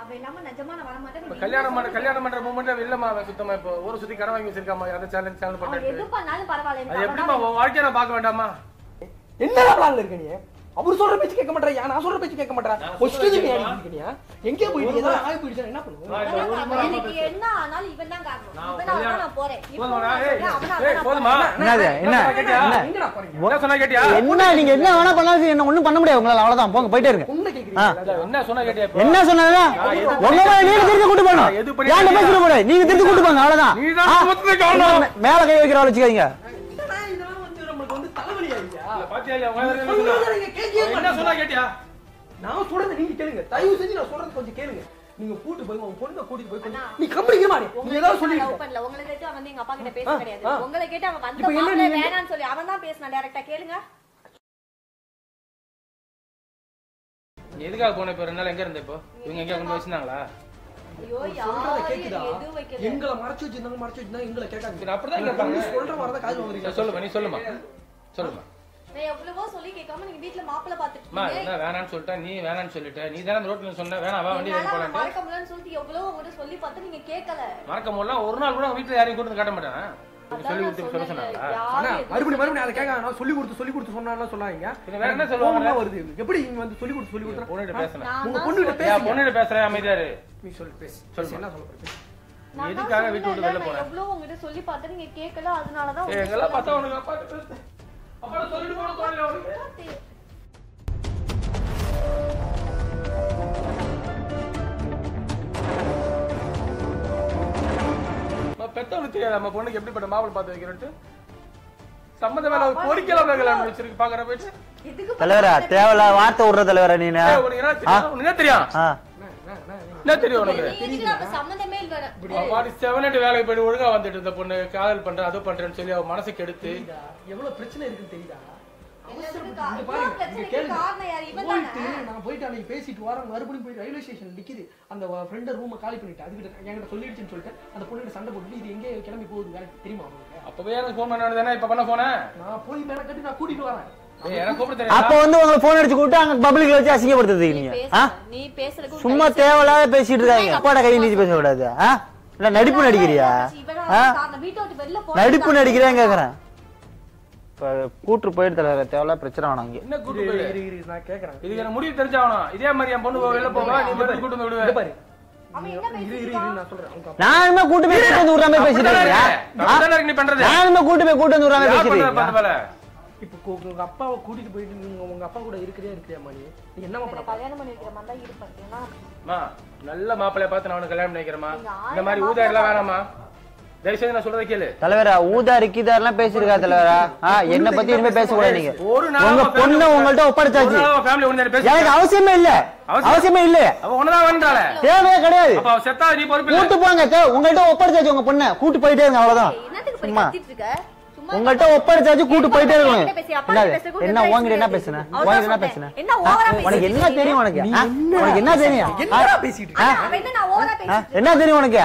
கல்யாணம் பண்ற மூமெண்ட் இல்லம்மா சுத்தமா இப்போ ஒரு சுத்தி கடை வாங்கி வச்சிருக்காமா அந்த சேனல் பண்றேன் எது பண்ணாலும் பரவாயில்லை அது எப்படிமா வாழ்க்கைய நான் பார்க்க வேண்டாமா என்னடா பிளான்ல இருக்க நீ அவர் சொல்ற பேச்சு கேட்க மாட்டறியா நான் சொல்ற பேச்சு கேட்க மாட்டறா ஒஸ்டேஜ் நீ அடிக்கிறியா எங்க போயிடு ஏதோ ஆயி போயிடுச்சா என்ன பண்ணுவ இன்னைக்கு என்ன ஆனாலும் இவன் தான் காரணம் நான் போறேன் போதுமா என்ன எங்கடா போறீங்க என்ன சொன்னா கேட்டியா என்ன நீங்க என்ன வேணா பண்ணாலும் என்ன ஒண்ணும் பண்ண முடியாது உங்களால அவ்வளவுதான் போங்க போயிட்டே இருங்க உன்ன கேக்குறீங்க என்ன சொன்னா கேட்டியா என்ன சொன்னதா உங்கள நீங்க திருப்பி கூட்டி போணும் யார பேசுற போற நீங்க திருப்பி கூட்டி போங்க அவ்வளவுதான் நீ தான் மொத்தத்தை காரணம் மேல கை வைக்கிற வச்சுக்காதீங்க என்ன சொன்னா கேட்டியா நான் சொல்றது நீங்க கேளுங்க தயவு செஞ்சு நான் சொல்றது கொஞ்சம் கேளுங்க நீங்க கூட்டி போய் உங்க பொண்ணை கூட்டிட்டு போய் நீ கம்பளிக்க மாட்டே நீ ஏதாவது சொல்லிட்டு லவ் பண்ணல உங்களை கேட்டு அவன் எங்க அப்பா கிட்ட பேச கிடையாது உங்களை கேட்டு அவன் வந்த மாப்ள வேணாம்னு சொல்லி அவன் தான் பேசினா டைரக்டா கேளுங்க நீ எதுக்காக போன இப்போ 2 நாள் எங்க இருந்த இப்போ இவங்க எங்க கொண்டு வச்சிருந்தாங்களா ஐயோ யார் கேக்குதா வைக்கல எங்களை மறைச்சு வச்சிருந்தாங்க எங்களை கேட்காதீங்க அப்படிதான் கேட்பாங்க சொல்ற வரத காது வாங்குறீங்க சொல்லுமா நீ சொல்லுமா நான் எவ்வளவோ சொல்லி கேட்காம நீங்க வீட்ல மாப்பிள பாத்துட்டு அம்மா என்ன வேணான்னு சொல்லிட்ட நீ வேணான்னு சொல்லிட்ட நீ தான ரோட்ல சொன்ன வேணாம் வா வண்டி ஏறி போலாம் மறக்க முடியலன்னு சொல்லிட்டு எவ்வளவோ உங்ககிட்ட சொல்லி பார்த்து நீங்க கேட்கல மறக்க முடியல ஒரு நாள் கூட வீட்ல யாரையும் கூட்டி காட்ட மாட்டேன் சொல்லி கொடுத்து சொல்ல சொன்னாங்களா அண்ணா மறுபடியும் அதை கேட்க நான் சொல்லி கொடுத்து சொன்னான்னா சொல்லாதீங்க வேற என்ன சொல்லுவாங்க வருது எப்படி நீங்க வந்து சொல்லி கொடுத்து பொண்ணுகிட்ட பேசுறேன் உங்க பொண்ணுகிட்ட பேசுங்க பொண்ணுகிட்ட பேசுறேன் அமைதியா இரு நீ சொல்லு பேசு சொல்லு என்ன சொல்ல போற நீ எதுக்காக வீட்டு விட்டு வெளிய போற எவ்வளவோ உங்ககிட்ட சொல்லி பார்த்து நீங்க கேட்கல அதனால தான் எங்கெல்லாம் பார்த்தா உனக்கு அப்பா பேசு அப்பா சொல்லிட்டு போன தோணல உனக்கு பெத்தவனுக்கு தெரியாது நம்ம பொண்ணுக்கு எப்படிப்பட்ட மாப்பிளை பார்த்து வைக்கிறேன்ட்டு சம்மந்த மேல ஒரு கோரிக்கையில வைக்கலாம்னு வச்சிருக்கு பாக்குற போயிட்டு தலைவரா தேவல வார்த்தை விடுற தலைவரா நீ என்ன தெரியும் என்ன தெரியும் உனக்கு சம்பந்தமே இல்ல வாடி 7 வேலைக்கு போய் ஒழுங்கா வந்துட்டு இந்த பொண்ணு காதல் பண்ற அது பண்றேன்னு சொல்லி அவ மனசு கெடுத்து எவ்வளவு பிரச்சனை இருக்குன்னு தெரியுதா நான் போயிட்டு அன்னைக்கு பேசிட்டு வரேன் மறுபடியும் போய் ரயில்வே ஸ்டேஷன் நிக்குது அந்த ஃப்ரெண்ட் ரூமை காலி பண்ணிட்டு அதுக்கிட்ட என்கிட்ட சொல்லிடுச்சுன்னு சொல்லிட்டு அந்த பொண்ணு சண்டை போட்டு இது எங்கே கிளம்பி போகுது வேலைக்கு தெரியுமா உங்களுக்கு அப்பவே எனக்கு போன் பண்ண தானே இப்ப பண்ண போன நான் போய் மேல கட்டி நான் கூட்டிட்டு வரேன் அப்ப வந்து உங்க போன் அடிச்சு கூப்பிட்டு அங்க பப்ளிக்ல வச்சு அசிங்கப்படுத்துது நீங்க நீ பேசுறது சும்மா தேவையில்லாத பேசிட்டு இருக்காங்க அப்பாட கை நீச்சு பேச கூடாது இல்ல நடிப்பு நடிக்கிறியா நடிப்பு நடிக்கிறேன் கேக்குறேன் கூட்டு போயிட்டு தலைவர் தேவையில்ல பிரச்சனை வேணாம் இங்க என்ன கூட்டு போய் நான் கேக்குறேன் இதுக்கு எனக்கு முடிவு தெரிஞ்சாகணும் இதே மாதிரி என் பொண்ணு வெளில போவா நீ போய் கூட்டு வந்து விடுவே பாரு நான் சொல்றேன் நானுமே கூட்டு போய் கூட்டு வந்து விடுறாம பேசிட்டு இருக்கேன் நீ பண்றது நானுமே கூட்டு போய் கூட்டு வந்து விடுறாம பேசிட்டு இருக்கேன் இப்போ உங்க அப்பாவை கூட்டிட்டு போயிட்டு நீங்க உங்க அப்பா கூட இருக்கிறியா மணி நீ என்னமா பண்ண கல்யாணம் பண்ணி வைக்கிற மாதிரி தான் இருப்பேன் நல்ல மாப்பிளைய பார்த்து நான் அவனுக்கு கல்யாணம் பண்ணிக்கிறேமா இந்த மாதிரி ஊதா எல்லாம் வேணாமா தயவுசெய்து நான் சொல்றத கேளு தலைவரா ஊதா ரிக்கிதார்லாம் பேசிருக்கா தலைவரா என்ன பத்தி இனிமே பேசக்கூடாது நீங்க உங்க பொண்ணு உங்கள்ட்ட ஒப்படைச்சாச்சு எனக்கு அவசியமே இல்ல அவ ஒன்னதான் வேண்டால தேவையே கிடையாது அப்ப செத்தா நீ பொறுப்பு கூட்டு போங்க உங்கள்ட்ட ஒப்படைச்சாச்சு உங்க பொண்ணை கூட்டு போயிட்டே இருங்க அவ்வளவுதான் சும்மா உங்கள்ட்ட ஒப்படைச்சாச்சு கூட்டு போயிட்டே இருக்கணும் என்ன உங்ககிட்ட என்ன பேசுன உனக்கு என்ன தெரியும் உனக்கு என்ன தெரியும் என்ன தெரியும் உனக்கு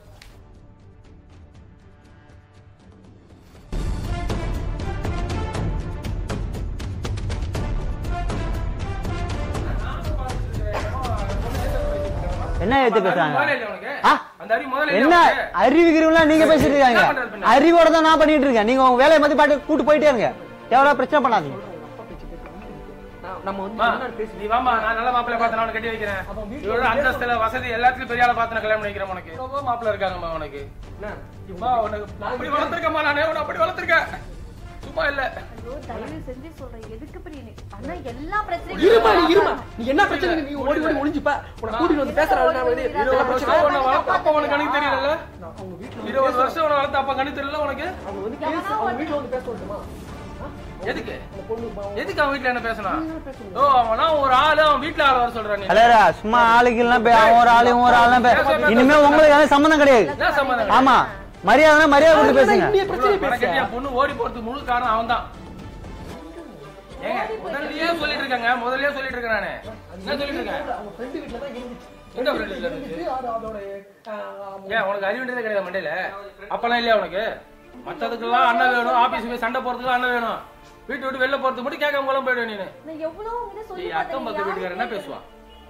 என்ன ஏத்து பேசுறாங்க என்ன அறிவுகிறவங்களா நீங்க பேசிட்டு இருக்காங்க அறிவோட தான் நான் பண்ணிட்டு இருக்கேன் நீங்க உங்க வேலையை மத்தி பாட்டு கூட்டு போயிட்டே இருங்க எவ்வளவு பிரச்சனை பண்ணாதீங்க நம்ம வந்து நீ வாமா நான் நல்ல மாப்பிள்ளை பார்த்து நான் கட்டி வைக்கிறேன் இவரோட அந்தஸ்துல வசதி எல்லாத்துலயும் பெரிய ஆளை பார்த்து நான் கல்யாணம் பண்ணிக்கிறேன் உனக்கு ரொம்ப மாப்பிள்ளை இருக்காங்கம்மா உனக்கு அப்படி வளர்த்திருக்கேம்மா நானே உன்னை அப்படி வளர்த்திருக்கேன் சும்மா இல்ல தயவு செஞ்சு சொல்றேன் எதுக்கு பிரியனே அண்ணா எல்லா பிரச்சனையும் இருமா நீ என்ன பிரச்சனை நீ ஓடி ஒளிஞ்சுப்பா உன கூட்டிட்டு வந்து பேசறானே நான் வந்து 20 வருஷம் உன்னை வளர்த்த அப்பா உனக்கு கணக்கு தெரியல அவங்க வீட்ல 20 வருஷம் உன்னை வளர்த்த அப்பா கணக்கு தெரியல உனக்கு அவங்க வந்து பேச அவங்க வீட்ல வந்து பேச சொல்லுமா எதுக்கு அவன் வீட்ல என்ன பேசணும் ஓ அவனா ஒரு ஆளு அவன் வீட்ல ஆள வர சொல்றானே அலரா சும்மா ஆளுக்கெல்லாம் அவன் ஒரு ஆளு இனிமே உங்களுக்கு எந்த சம்பந்தம் கிடையாது ஆமா மரியாதை மரியாதை கொடுத்து பேசுங்க பொண்ணு ஓடி போறதுக்கு முழு காரணம் அவன்தான் ஏங்க முதல்லயே சொல்லிட்டு இருக்கேன் நானு என்ன சொல்லிட்டு இருக்கேன் அவங்க ஃப்ரெண்ட் வீட்ல தான் இருந்துச்சு எந்த ஃப்ரெண்ட் வீட்ல இருந்துச்சு அதோட ஏன் உனக்கு அறிவுன்றதே கிடையாது மண்டையில அப்பலாம் இல்லையா உனக்கு மத்ததுக்கெல்லாம் அண்ணன் வேணும் ஆபீஸ் போய் சண்டை போறதுக்கு அண்ணன் வேணும் வீட்டு விட்டு வெளில போறதுக்கு மட்டும் கேட்காம போயிடுவேன் நீனு நான் எவ்வளவு உங்க சொல்லி அக்கம் பக்கம் வீட்டுக்காரர் என்ன பேசுவான்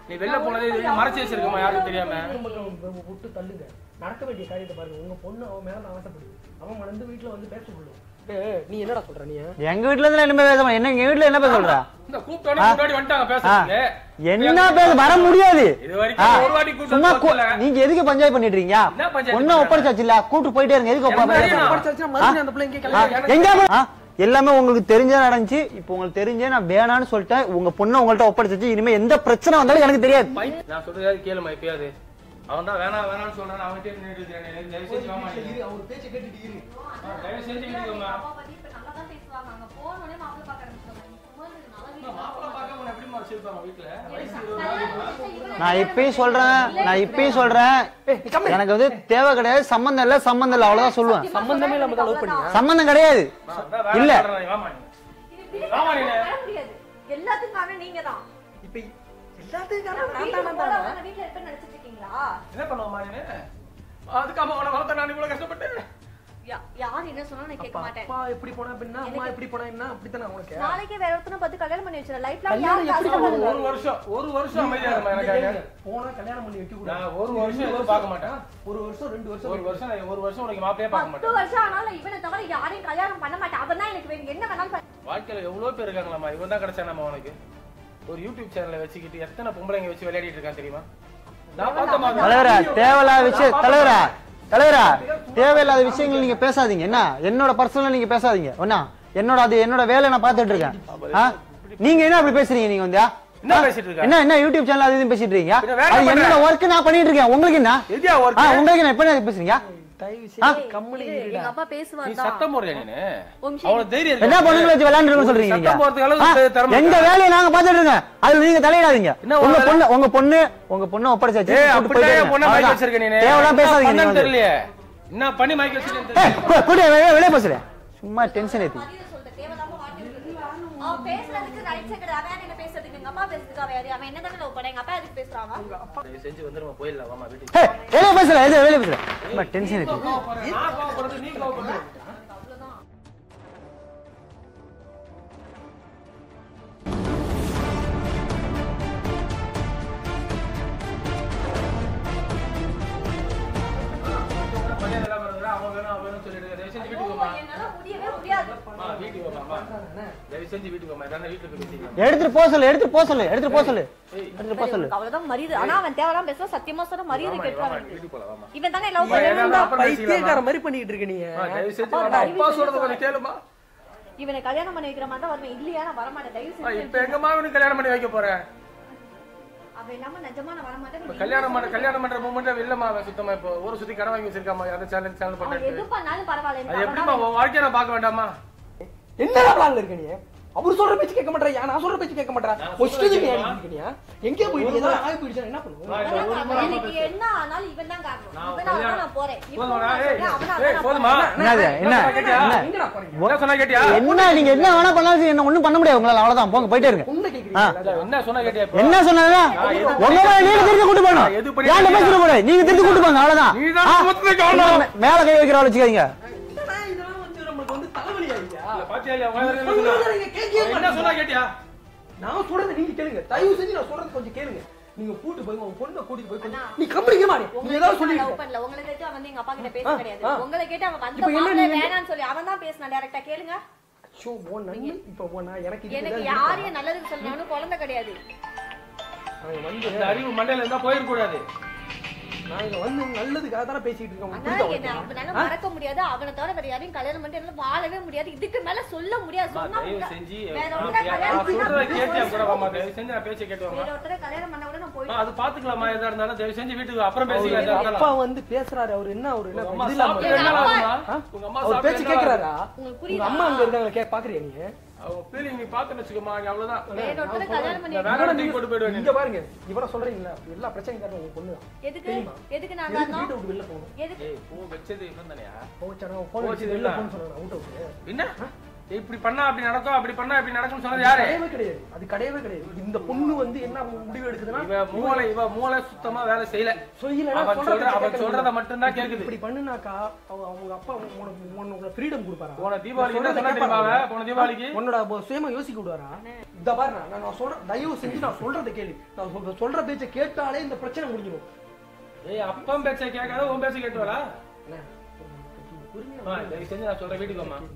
நீ வெளில போனதே மறைச்சு வச்சிருக்கமா யாருக்கும் தெரியாம விட்டு தள்ளுங்க. நடக்க வேண்டிய காரியத்தை பாருங்க. உங்க பொண்ணு அவன் மேல ஆசைப்படுது. அவன் மறந்து வீட்டுல வந்து பேச சொல்லுவோம். நீ என்னடா சொல்ற? நீ எங்க வீட்டுல இருந்து என்ன பேச என்ன எங்க வீட்டுல என்ன பேச சொல்ற? இந்த கூப்பிட்டோனே முன்னாடி வந்துட்டாங்க பேசுறதுக்கு. என்ன பேச வர முடியாது. இது வரைக்கும் ஒரு வாட்டி கூப்பிட்டோம். நீங்க எதுக்கு பஞ்சாயத்து பண்ணிட்டு இருக்கீங்க? ஒண்ணு ஒப்படைச்சாச்சு இல்ல, கூட்டு போயிட்டே இருங்க. எதுக்கு ஒப்படைச்சாச்சு மறுபடியும் அந்த பிள்ளை எங்க எல்லாமே உங்களுக்கு தெரிஞ்சே நடந்துச்சு. இப்போ உங்களுக்கு தெரிஞ்சே நான் வேணான்னு சொல்லிட்டேன். உங்க பொண்ணு உங்கள்ட்ட ஒப்படைச்சாச்சு. இனிமே எந்த பிரச்சனை வந்தாலும் எனக்கு தெரியாது. நான் சொல்றது கேளுமா இப்பயாவது. அவன் தான் வேணாம்னு சொல்றான். அவன்கிட்ட நின்னுட்டு இருக்கேன். தயவு செஞ்சு வாமா. அவர் பேச்சை கேட்டுட்டு இரு. தயவு செஞ்சு வீட்டுக்குமா. நல்லா தான் பேசுவாங்க. அங்க போனோனே மாப்பிள்ளை பார்க்க ஆரம்பிச்சாங்க. மாப்பிள்ளை பார்க்க உன்னை எப்படி மறைச்சிருப்பாங்க வீட்டுல? நான் இப்பயும் சொல்றேன் எனக்கு வந்து தேவை கிடையாது, சம்பந்தம் இல்ல அவ்வளவுதான் சொல்லுவேன். சம்பந்தமே இல்லாம தான் லவ் பண்ணியா? சம்பந்தம் கிடையாது இல்ல. எல்லாத்துக்கும் காரணம் நீங்க தான். இப்ப எல்லாத்துக்கும் காரணம் நான் தான். வீட்ல இருப்பேன்னு நினைச்சிட்டு இருக்கீங்களா? என்ன பண்ணுவமா நீ? அதுக்காம அவனை வளர்த்த நான் இவ்வளவு கஷ்டப்பட்டு. யார் என்ன சொன்னா நான் கேட்க மாட்டேன். அப்பா எப்படி போனா அப்படின்னா அம்மா எப்படி போனா என்ன அப்படித்தானே உனக்கு. நாளைக்கே வேற ஒருத்தனை பார்த்து கல்யாணம் பண்ணி வச்சிர. லைஃப்ல ஒரு வருஷம் அமைதியா இருமா. எனக்கு போனா கல்யாணம் பண்ணி வைக்க கூடாது. நான் ஒரு வருஷம் எதுவும் பார்க்க மாட்டேன். ஒரு வருஷம் 2 வருஷம் ஒரு வருஷம் உனக்கு மாப்பிளையே பார்க்க மாட்டேன். 10 வருஷம் ஆனாலும் இவனை தவிர யாரையும் கல்யாணம் பண்ண மாட்டேன். அவன் தான் எனக்கு வேணும். என்ன வேணாலும் வாழ்க்கையில எவ்வளவு பேர் இருக்காங்களாமா. இவன் தான் கிடைச்சானாமா உனக்கு. ஒரு யூடியூப் சேனலை வச்சுக்கிட்டு எத்தனை பொம்பளைங்க வச்சு விளையாடிட்டு இருக்கான் தெரியுமா? நான் பார்த்தமா தலைவரா தேவையில்லாத விஷயம் தலைவரா தேவையில்லாத விஷயங்கள் நீங்க பேசாதீங்க. என்ன என்னோட பர்சனலா நீங்க பேசாதீங்க. என்னோட வேலை நான் பாத்துட்டு இருக்கேன். நீங்க என்ன அப்படி பேசுறீங்க? நீங்க வந்து என்ன பேசிட்டு இருக்க? என்ன யூடியூப் சேனல் அது பேசிட்டு இருக்கீங்க? அது என்னோட வொர்க் நான் பண்ணிட்டு இருக்கேன். உங்களுக்கு என்ன? உங்களுக்கு என்ன எப்ப பேசுறீங்க? எங்க அப்பா பேசுவார். நீ சத்தம் போடுறியா நீ? அவன தைரியம் என்ன பொண்ணுங்களை வச்சு விளையாண்டுன்னு சொல்றீங்க நீங்க? சத்தம் போறதுக்கு அளவுக்கு எங்க வேலையை நாங்க பாத்துட்டு இருக்கோம். அதுல நீங்க தலையிடாதீங்க. உங்க பொண்ணு ஒப்படைச்சாச்சு. அப்படியே பொண்ண மைக் வச்சிருக்க நீ. தேவலாம் பேசாதீங்க. தெரியல என்ன பண்ணி மைக் வச்சிருக்கேன்னு தெரியல. கூட வெளிய பேசுறேன். சும்மா டென்ஷன் ஏத்தி. அவன் பேசுறதுக்கு ரைட் சைடு அவன் என்ன பேசுறதுக்கு எங்க அப்பா பேசுறதுக்கு அவன் என்ன தான லவ் பண்ண எங்க அப்பா எதுக்கு பேசுறாங்க? உங்க அப்பா செஞ்சு வந்துருமா போயிடலாம் வாமா வீட்டுக்கு. வெளிய பேசுறேன். சும்மா டென்ஷன் ஏத்தி. நான் கோவப்படுறது நீ கோவப்படுற. எடுத்துட்டு போ சொல்லு. அவ்வளவுதான் மரியாதை. ஆனா அவன் தேவலாம் பேச சத்தியமா சொல்ற மரியாதை கேட்றான். இவன் தானே லவ் பண்ணா பைத்தியக்கார மாதிரி பண்ணிட்டு இருக்க நீ. அப்பா சொல்றது கொஞ்சம் கேளுமா. இவனை கல்யாணம் பண்ணி வைக்கிற மாதிரி தான் வருவேன். இல்லையா நான் வர மாட்டேன். தயவு செஞ்சு இப்ப எங்கம்மா இவனுக்கு கல்யாணம் பண்ணி வைக்க போறேன்? அவன் இல்லாம நிஜமா நான் வர மாட்டேன். கல்யாணம் பண்ற மூமெண்ட் இல்லமா. அவன் சுத்தமா இப்போ ஒரு சுத்தி கடை வாங்கி வச்சிருக்காமா. அந்த சேனல் பண்ணிட்டு எது பண்ணாலும் பரவாயில்லை. அது எப்படிமா உன் வாழ்க்கைய நான் பார்க்க வேண்டாமா? என்னடா பிளான்ல இருக்க நீ? அவர் சொல்ற பேச்சு கேட்க மாட்டறா. நான் சொல்ற பேச்சு கேட்க மாட்டறா. ஒஸ்டேஜ் நீ இருக்கீங்க. எங்க போயிட்டீங்க? ஏதோ ஆகி போயிடுச்சா என்ன பண்ணுவ? எனக்கு என்ன ஆனாலும் இவன் தான் காரணம். இவனால தான் நான் போறேன். போதுமா? என்ன சொன்னா கேட்டியா? என்ன நீங்க என்ன வேணா பண்ணாலும் என்ன ஒண்ணும் பண்ண முடியாது உங்களால. அவ்வளவுதான் போங்க போயிட்டே இருங்க. என்ன சொன்னா கேட்டியா? என்ன சொன்னா உங்கள நீங்க திருப்பி கூட்டி போங்க. யார பேசுற கூட நீங்க திருப்பி கூட்டி போங்க. அவ்வளவுதான். நீ தான் மொத்தத்தை காணோம். மேல கை வைக்கிறவள வச்சுக்காதீங்க. இதெல்லாம் வந்து நமக்கு வந்து தலைவலி ஆயிடுச்சு. பாத்தியா என்ன சொன்னா கேட்டியா? நான் சொல்றது நீங்க கேளுங்க. தயவு செஞ்சு நான் சொல்றது கொஞ்சம் கேளுங்க. நீங்க கூட்டி போய் உங்க பொண்ணை கூட்டி போய் நீ கம்பளிக்க மாட்டே. நீ ஏதாவது சொல்லி லவ் பண்ணல. உங்களை கேட்டு அவன் எங்க அப்பா கிட்ட பேச கிடையாது. உங்களை கேட்டு அவன் வந்த மாப்பிள்ளை வேணான்னு சொல்லி அவன் தான் பேசினான். டைரக்டா கேளுங்க. ஷோ ஓ நன்னி இப்ப போனா எனக்கு யாரையும் நல்லதுக்கு சொல்லணும். குழந்தை கிடையாது. அவன் வந்து இந்த அறிவு மண்டையில இருந்தா போயிட கூடாது. நான் இங்க வந்து நல்லதுக்காக தான பேசிட்டு இருக்கேன். அவனால மறக்க முடியாது. அவனை தவிர வேற யாரையும் கல்யாணம் பண்ணிட்டு என்னால வாழவே முடியாது. இதுக்கு மேல சொல்ல முடியாது. சொன்னா செஞ்சு வேற ஒருத்தரை கல்யாணம் கேட்டியா கூட வாமா. தயவு செஞ்சு நான் பேச்ச கேட்டு வாமா. வேற ஒருத்தரை கல்யாணம் பண்ண கூட நான் போய் அது பாத்துக்கலாமா. எதா இருந்தாலும் தயவு செஞ்சு வீட்டுக்கு அப்புறம் பேசிக்கலாம். அப்பா வந்து பேசுறாரு. அவர் என்ன ஒரு என்ன உங்க அம்மா அவர் பேச்சு கேக்குறாரா? உங்களுக்கு உங்க புரியுதா? அம்மா அங்க இருக்காங்க பாக்குறியா நீ? அவ ஃபீலிங் நீ பாத்துன்னு வெச்சுக்கமா. நீ அவ்வளவுதான். வேற ஒருத்தரை கல்யாணம் பண்ணி வேற நீ கொண்டு போய்டுவே. இங்க பாருங்க. இவர சொல்றீங்களா? எல்லா பிரச்சனையும் காரணம் உங்க பொண்ணு தான். எதுக்கு நான் வீட்டை விட்டு வெளில போணும். எதுக்கு ஏய் பூ வெச்சது இவன் தானயா? போச்சா நான் போன் வச்சு வெளில போன்னு சொன்னேன். Out out. என்ன? இப்படி பண்ணா அப்படி நடக்கும், அப்படி பண்ணா இப்படி நடக்கும்னு சொன்னது யாரு? கிடையாது, அது கிடையவே கிடையாது. இந்த பொண்ணு வந்து என்ன முடிவு எடுக்குதுன்னா, இவ மூளை சுத்தமா வேலை செய்யல. அவன் சொல்றத மட்டும் தான் கேக்குது. இப்படி பண்ணுனாக்கா அவங்க அப்பா உனக்கு ஃப்ரீடம் கொடுப்பாரா? போன தீபாவளி என்ன சொன்னா தெரியுமா? போன தீபாவளிக்கு உன்னோட சுயமா யோசிக்க விடுவாரா? இந்த பாரு, நான் சொல்றேன், தயவு செஞ்சு நான் சொல்றத கேளு. நான் சொல்ற பேச்சை கேட்டாலே இந்த பிரச்சனை முடிஞ்சிடும். ஏய், அப்பம் பேச்சை கேட்காத உன் பேச்சை கேட்டுவாளா? சரி செஞ்சு நான் சொல்றேன், வீட்டுக்கு வாமா.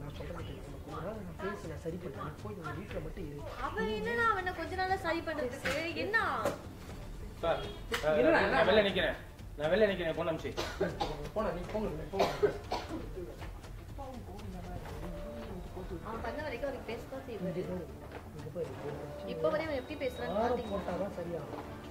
சரி பண்ண போய் வீட்டுல மட்டும் இரு. அவன் என்னன்னா அவனை கொஞ்ச நாளா சரி பண்றதுக்கு என்ன? நான் வெளில நிக்கிறேன், போன நிமிஷம் போன நீ போங்க. அவன் பண்ண வரைக்கும் அவருக்கு பேசதான் செய்வாரு. இப்ப வரையும் அவன் எப்படி பேசுறான்னு போட்டாதான் சரியா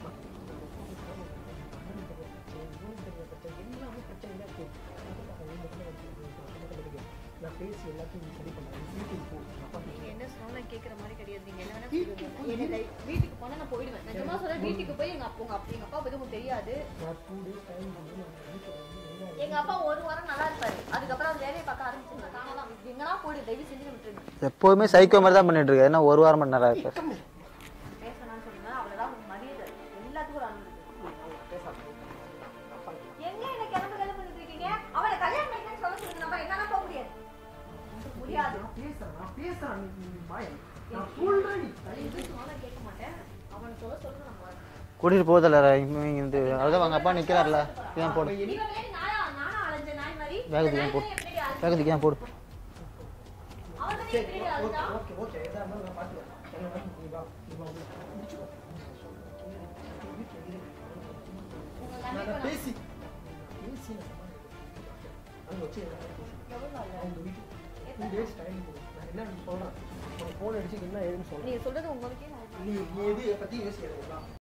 நான் பேசி எல்லாத்தையும் சரி பண்ணேன். வீட்டுக்கு போ. நீங்க என்ன சொன்னா கேக்குற மாதிரி கிடையாது. நீங்க என்ன வேணா சொல்லுங்க. வீட்டுக்கு போனா நான் போயிடுவேன். நிஜமா சொல்றேன், வீட்டுக்கு போய் எங்க அப்பா பத்தி உங்களுக்கு தெரியாது. எங்க அப்பா ஒரு வாரம் நல்லா இருப்பாரு, அதுக்கப்புறம் அது வேலையை பார்க்க ஆரம்பிச்சிருந்தா காணலாம். எங்கன்னா போயிடு, தயவு செஞ்சு விட்டுருங்க. எப்பவுமே சைக்கோ மாதிரி தான் பண்ணிட்டு இருக்க. என்ன ஒரு வாரம் மட்டும் நல்லா இருப்பாரு. பேசணும்னு சொன்னீங்கன்னா அவ்வளவுதான் மரியாதை எல்லாத்துக்கும் ஒரு அன்பு. எங்க என்ன கிளம்பு பண்ணிட்டு இருக்கீங்க? அவனை கல்யாணம் பண்ணிக்கன்னு சொல்ல சொல்லுங்க. நம்ம என்னால போக முடியாது. முடியாது. பேசுறான் நான் சொல்றேன். கேட்க மாட்டேன். அவனை சொல்ல நம்ம கூட்டிட்டு போதல இருந்து அதான் அவங்க அப்பா நிக்கிறார்ல, இதான் போடு. நானா அலைஞ்ச நாய் மாதிரி வேகத்துக்கு ஏன் போடு, வேகத்துக்கு ஏன் போடு. அவன் தான் எப்படி அலைஞ்சா? ஓகே எதா இருந்தாலும் நான் பாத்துக்கிறேன். நீ வா முடிச்சு பேசி அங்க வச்சு அவங்க வீட்டு 2 days டைம் கொடு. நான் என்ன சொல்றேன், போன் அடிச்சு என்ன ஏதுன்னு சொல்றேன். நீங்க சொல்றது உங்களுக்கே நீ எது பத்தி யோசிக்கிறீங்களா?